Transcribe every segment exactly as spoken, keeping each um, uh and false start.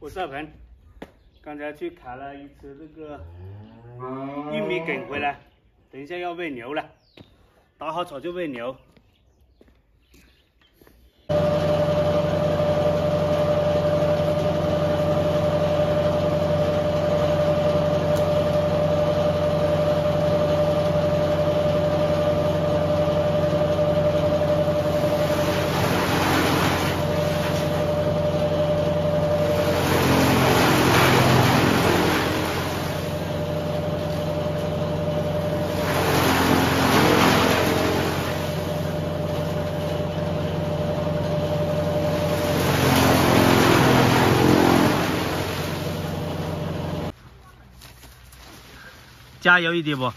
我是阿鹏，刚才去砍了一次这个玉米梗回来，等一下要喂牛了，打好草就喂牛。 加油一点不？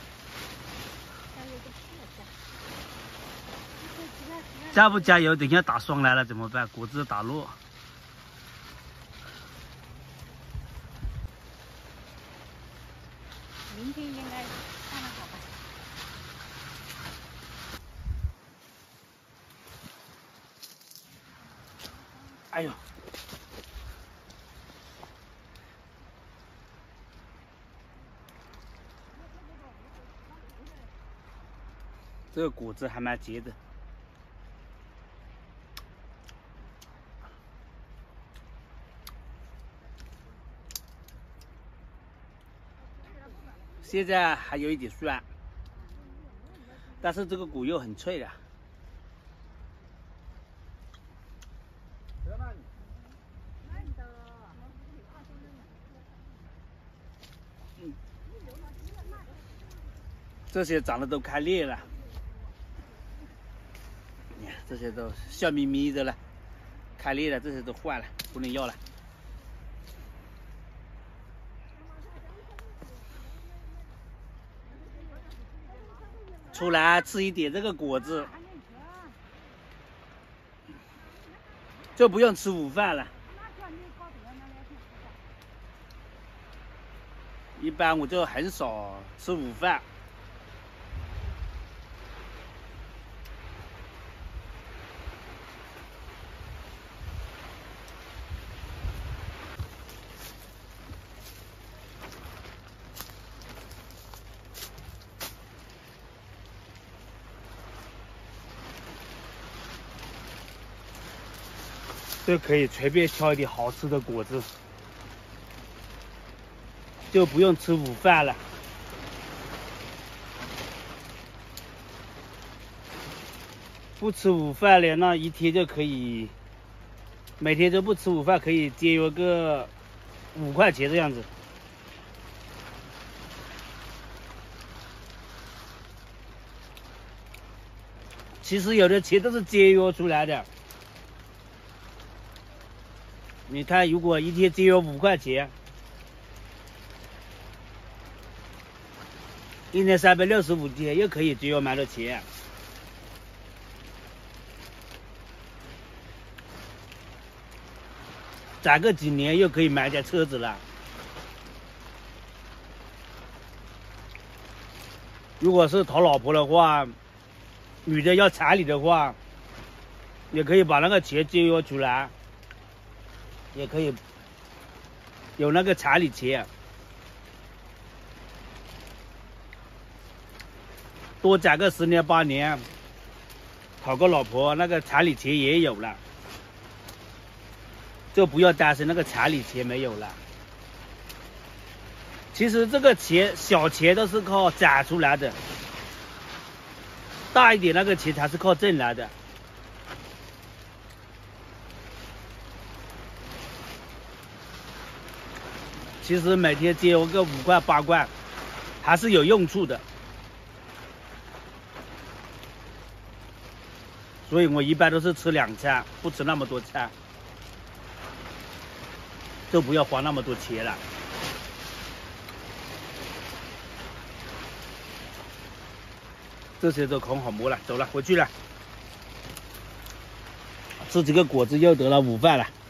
加不加油？等一下打霜来了怎么办？果子打落。 明天应该看得好吧？ 哎呦！ 这个果子还蛮结的，现在还有一点酸，但是这个果又很脆的。嗯，这些长得都开裂了。 这些都笑眯眯的了，开裂了，这些都坏了，不能要了。出来吃一点这个果子，就不用吃午饭了。一般我就很少吃午饭。 就可以随便挑一点好吃的果子，就不用吃午饭了。不吃午饭了，那一天就可以，每天都不吃午饭，可以节约个五块钱的样子。其实有的钱都是节约出来的。 你看，如果一天节约五块钱，一年三百六十五天，又可以节约蛮多钱。攒个几年，又可以买辆车子了。如果是讨老婆的话，女的要彩礼的话，也可以把那个钱节约出来。 也可以有那个彩礼钱，多攒个十年八年，讨个老婆，那个彩礼钱也有了，就不要担心那个彩礼钱没有了。其实这个钱小钱都是靠攒出来的，大一点那个钱才是靠挣来的。 其实每天节约个五块八块，还是有用处的。所以我一般都是吃两餐，不吃那么多餐，就不要花那么多钱了。这些都烤好馍了，走了，回去了。吃几个果子又得了午饭了。